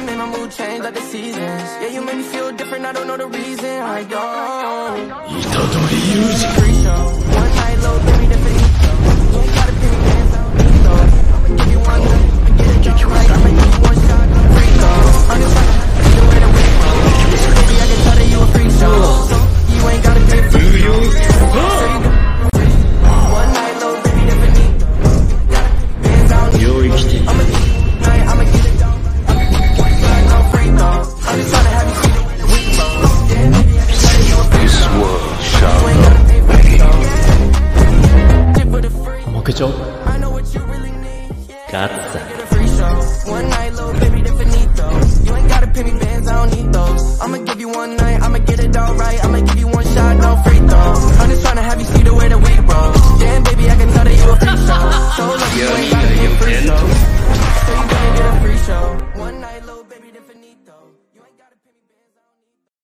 made my mood change like the seasons. Yeah, you made me feel different, I don't know the reason. I don't. Free show, one night, little baby, different.